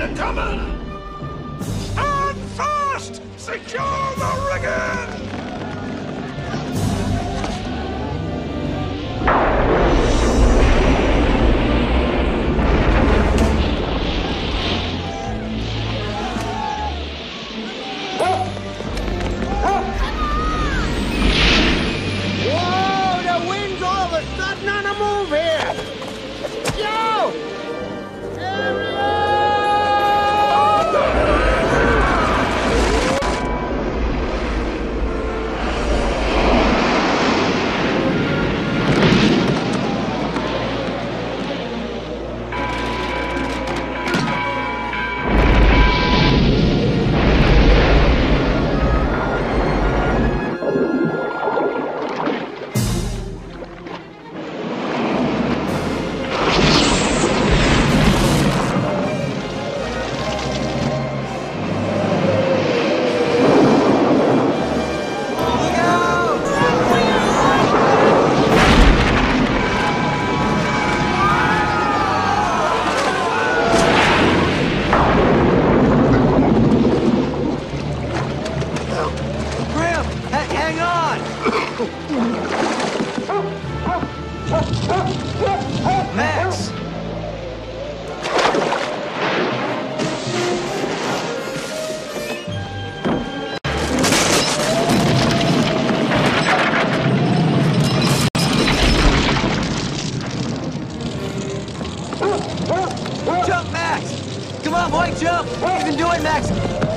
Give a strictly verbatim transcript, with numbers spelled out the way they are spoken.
They're coming! Stand fast! Secure the rigging! Whoa! The wind's all of a sudden on the move here! Yo! Jump, Max! Come on, boy, jump! What are you even doing, Max?